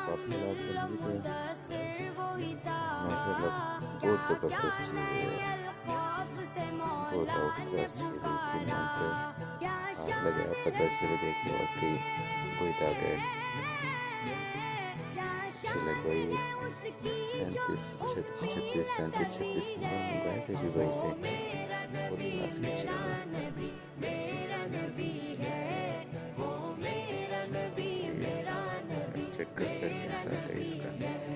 पापा लाल मूवी तो माशाल्लाह बहुत ज़बरदस्त चीज़ है यार। बहुत आउट क्लास चीज़ है कि मन तो आग लगे पता चले देखे वाकई कोई आ गए चले कोई 37 36 37 36 मंगाए से भी वही से बहुत क्लास की चीज़ है। चेक कर सकते हैं इसका।